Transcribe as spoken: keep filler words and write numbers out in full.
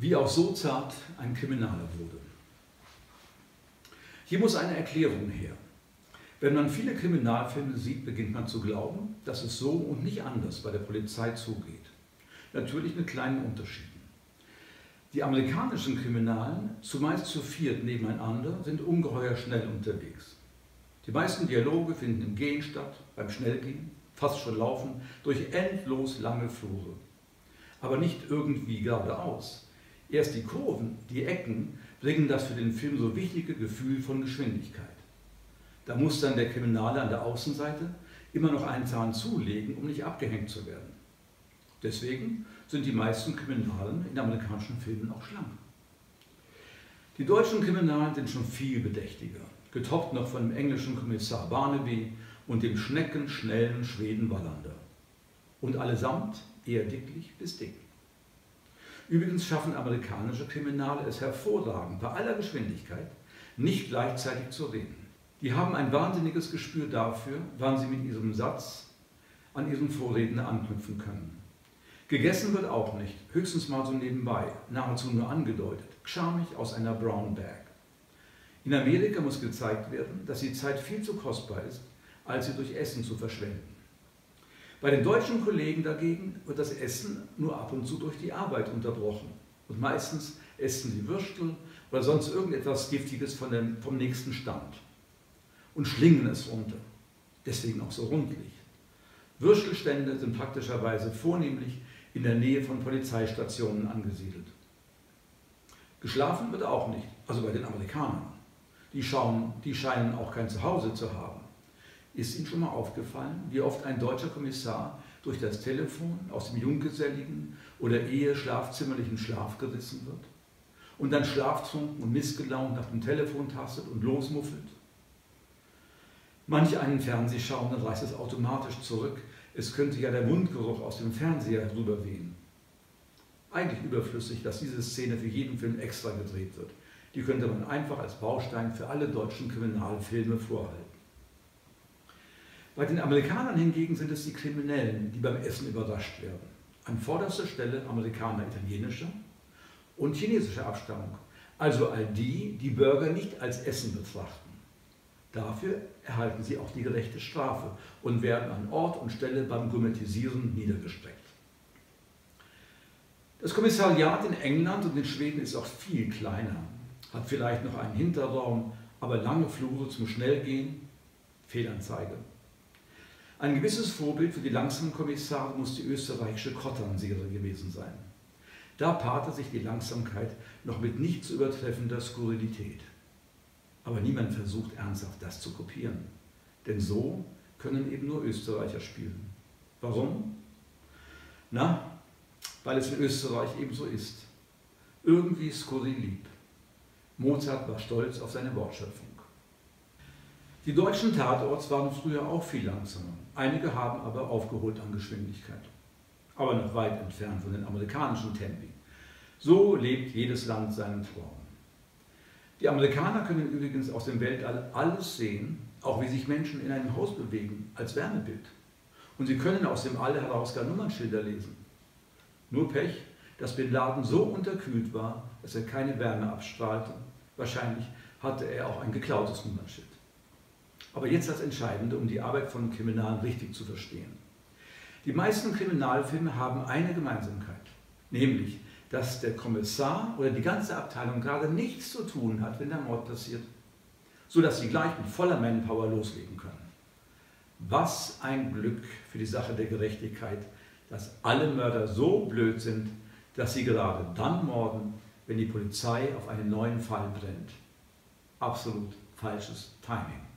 Wie aus so zart ein Kriminaler wurde. Hier muss eine Erklärung her. Wenn man viele Kriminalfilme sieht, beginnt man zu glauben, dass es so und nicht anders bei der Polizei zugeht. Natürlich mit kleinen Unterschieden. Die amerikanischen Kriminalen, zumeist zu viert nebeneinander, sind ungeheuer schnell unterwegs. Die meisten Dialoge finden im Gehen statt, beim Schnellgehen, fast schon Laufen, durch endlos lange Flure. Aber nicht irgendwie geradeaus. Erst die Kurven, die Ecken, bringen das für den Film so wichtige Gefühl von Geschwindigkeit. Da muss dann der Kriminale an der Außenseite immer noch einen Zahn zulegen, um nicht abgehängt zu werden. Deswegen sind die meisten Kriminalen in amerikanischen Filmen auch schlank. Die deutschen Kriminalen sind schon viel bedächtiger, getoppt noch von dem englischen Kommissar Barnaby und dem schneckenschnellen Schweden Wallander. Und allesamt eher dicklich bis dick. Übrigens schaffen amerikanische Kriminale es hervorragend, bei aller Geschwindigkeit, nicht gleichzeitig zu reden. Die haben ein wahnsinniges Gespür dafür, wann sie mit ihrem Satz an ihren Vorredner anknüpfen können. Gegessen wird auch nicht, höchstens mal so nebenbei, nahezu nur angedeutet, schamig aus einer Brown Bag. In Amerika muss gezeigt werden, dass die Zeit viel zu kostbar ist, als sie durch Essen zu verschwenden. Bei den deutschen Kollegen dagegen wird das Essen nur ab und zu durch die Arbeit unterbrochen. Und meistens essen sie Würstel oder sonst irgendetwas Giftiges von dem, vom nächsten Stand. Und schlingen es runter. Deswegen auch so rundlich. Würstelstände sind praktischerweise vornehmlich in der Nähe von Polizeistationen angesiedelt. Geschlafen wird auch nicht, also bei den Amerikanern. Die, schauen, die scheinen auch kein Zuhause zu haben. Ist Ihnen schon mal aufgefallen, wie oft ein deutscher Kommissar durch das Telefon aus dem junggeselligen oder ehe-schlafzimmerlichen Schlaf gerissen wird und dann schlaftrunken und missgelaunt nach dem Telefon tastet und losmuffelt? Manch einen Fernsehschauenden reißt es automatisch zurück, es könnte ja der Mundgeruch aus dem Fernseher rüberwehen. Eigentlich überflüssig, dass diese Szene für jeden Film extra gedreht wird. Die könnte man einfach als Baustein für alle deutschen Kriminalfilme vorhalten. Bei den Amerikanern hingegen sind es die Kriminellen, die beim Essen überrascht werden. An vorderster Stelle Amerikaner italienischer und chinesischer Abstammung, also all die, die Burger nicht als Essen betrachten. Dafür erhalten sie auch die gerechte Strafe und werden an Ort und Stelle beim Gourmetisieren niedergestreckt. Das Kommissariat in England und in Schweden ist auch viel kleiner, hat vielleicht noch einen Hinterraum, aber lange Flure zum Schnellgehen, Fehlanzeige. Ein gewisses Vorbild für die langsamen Kommissare muss die österreichische Kottern-Serie gewesen sein. Da paarte sich die Langsamkeit noch mit nicht zu übertreffender Skurrilität. Aber niemand versucht ernsthaft, das zu kopieren. Denn so können eben nur Österreicher spielen. Warum? Na, weil es in Österreich eben so ist. Irgendwie skurril lieb. Mozart war stolz auf seine Wortschöpfung. Die deutschen Tatorts waren früher auch viel langsamer. Einige haben aber aufgeholt an Geschwindigkeit. Aber noch weit entfernt von den amerikanischen Tempi. So lebt jedes Land seinen Traum. Die Amerikaner können übrigens aus dem Weltall alles sehen, auch wie sich Menschen in einem Haus bewegen, als Wärmebild. Und sie können aus dem All heraus gar Nummernschilder lesen. Nur Pech, dass Bin Laden so unterkühlt war, dass er keine Wärme abstrahlte. Wahrscheinlich hatte er auch ein geklautes Nummernschild. Aber jetzt das Entscheidende, um die Arbeit von Kriminalen richtig zu verstehen. Die meisten Kriminalfilme haben eine Gemeinsamkeit, nämlich, dass der Kommissar oder die ganze Abteilung gerade nichts zu tun hat, wenn der Mord passiert, sodass sie gleich mit voller Manpower loslegen können. Was ein Glück für die Sache der Gerechtigkeit, dass alle Mörder so blöd sind, dass sie gerade dann morden, wenn die Polizei auf einen neuen Fall brennt. Absolut falsches Timing.